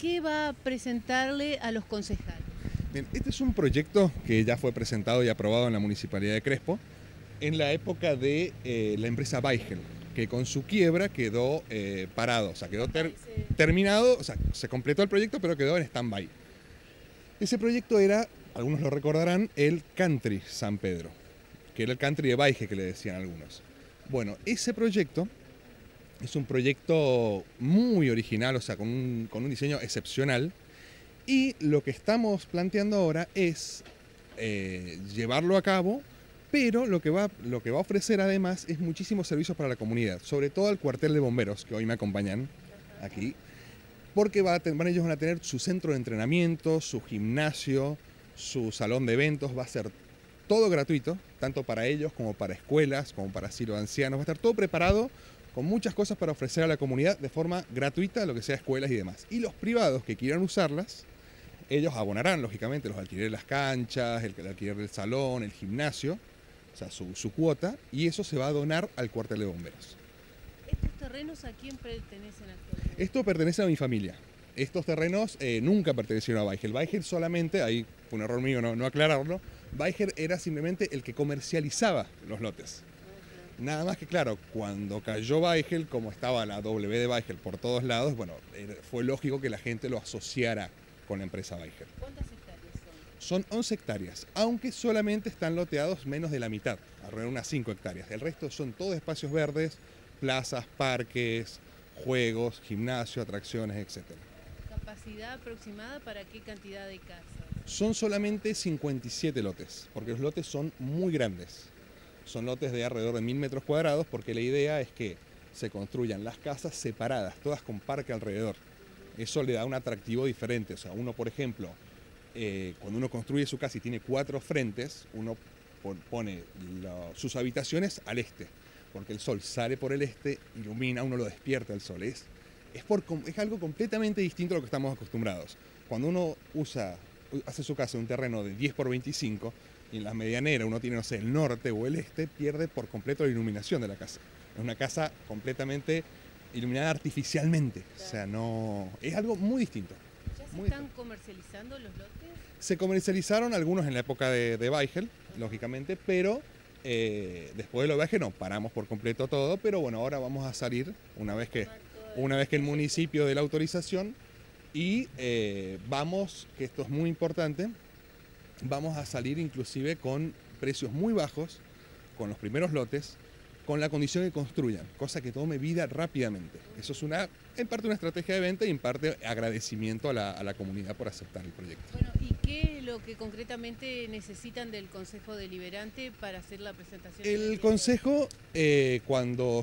qué va a presentarle a los concejales? Bien, este es un proyecto que ya fue presentado y aprobado en la Municipalidad de Crespo en la época de la empresa Baigel, que con su quiebra quedó parado, o sea, quedó terminado, o sea, se completó el proyecto, pero quedó en stand-by. Ese proyecto era, algunos lo recordarán, el Country San Pedro, que era el Country de Baigel que le decían algunos. Bueno, ese proyecto es un proyecto muy original, o sea, con un diseño excepcional, y lo que estamos planteando ahora es llevarlo a cabo, pero lo que va a ofrecer además es muchísimos servicios para la comunidad, sobre todo al cuartel de bomberos, que hoy me acompañan aquí, porque ellos van a tener su centro de entrenamiento, su gimnasio, su salón de eventos, va a ser todo gratuito, tanto para ellos como para escuelas, como para asilo de ancianos, va a estar todo preparado con muchas cosas para ofrecer a la comunidad de forma gratuita, lo que sea escuelas y demás. Y los privados que quieran usarlas, ellos abonarán, lógicamente, los alquileres de las canchas, el alquiler del salón, el gimnasio, o sea, su cuota, y eso se va a donar al cuartel de bomberos. ¿Estos terrenos a quién pertenecen actualmente? Esto pertenece a mi familia. Estos terrenos nunca pertenecieron a Baigel. Baigel solamente, ahí fue un error mío no aclararlo, Baigel era simplemente el que comercializaba los lotes. Nada más que claro, cuando cayó Baigel, como estaba la W de Baigel por todos lados, bueno, fue lógico que la gente lo asociara con la empresa Baigel. ¿Cuántas hectáreas son? Son 11 hectáreas, aunque solamente están loteados menos de la mitad, alrededor de unas 5 hectáreas. El resto son todos espacios verdes, plazas, parques, juegos, gimnasio, atracciones, etc. ¿Capacidad aproximada para qué cantidad de casas? Son solamente 57 lotes, porque los lotes son muy grandes. Son lotes de alrededor de 1000 metros cuadrados, porque la idea es que se construyan las casas separadas, todas con parque alrededor. Eso le da un atractivo diferente. O sea, uno, por ejemplo, cuando uno construye su casa y tiene 4 frentes, uno pone sus habitaciones al este, porque el sol sale por el este, ilumina, uno lo despierta el sol. Es algo completamente distinto a lo que estamos acostumbrados. Cuando uno hace su casa en un terreno de 10 por 25, y en la medianera uno tiene, no sé, el norte o el este, pierde por completo la iluminación de la casa. Es una casa completamente iluminada artificialmente. O sea, no, es algo muy distinto. ¿Ya se están comercializando los lotes? Se comercializaron algunos en la época de Baigel, lógicamente, pero después de lo de Baigel no, paramos por completo todo, pero bueno, ahora vamos a salir una vez que el municipio dé la autorización y vamos, que esto es muy importante, vamos a salir inclusive con precios muy bajos, con los primeros lotes, con la condición de que construyan, cosa que tome vida rápidamente. Eso es en parte una estrategia de venta y en parte agradecimiento a la comunidad por aceptar el proyecto. Bueno, ¿y qué es lo que concretamente necesitan del Consejo Deliberante para hacer la presentación? El Consejo, cuando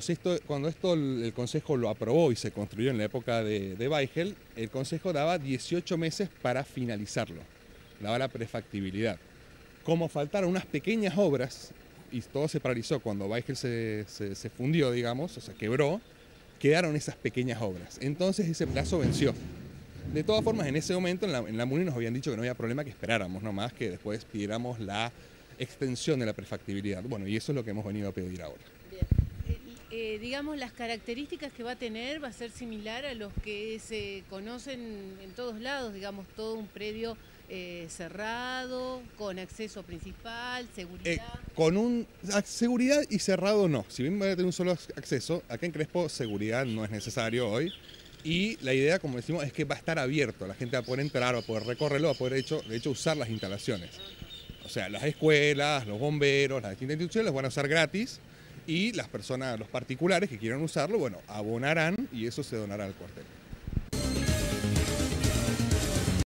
el Consejo lo aprobó y se construyó en la época de Baigel, el Consejo daba 18 meses para finalizarlo, daba la prefactibilidad. Como faltaron unas pequeñas obras, y todo se paralizó cuando Baigel se fundió, digamos, o sea, quebró, quedaron esas pequeñas obras. Entonces ese plazo venció. De todas formas, en ese momento en la MUNI nos habían dicho que no había problema, que esperáramos nomás, que después pidiéramos la extensión de la prefactibilidad. Bueno, y eso es lo que hemos venido a pedir ahora. Bien. Digamos, las características que va a tener va a ser similar a los que se conocen en todos lados, digamos, todo un predio cerrado, con acceso principal, seguridad. Seguridad y cerrado no. Si bien va a tener un solo acceso, acá en Crespo seguridad no es necesario hoy. Y la idea, como decimos, es que va a estar abierto. La gente va a poder entrar, va a poder recorrerlo, va a poder de hecho usar las instalaciones. O sea, las escuelas, los bomberos, las distintas instituciones las van a usar gratis. Y las personas, los particulares que quieran usarlo, bueno, abonarán y eso se donará al cuartel.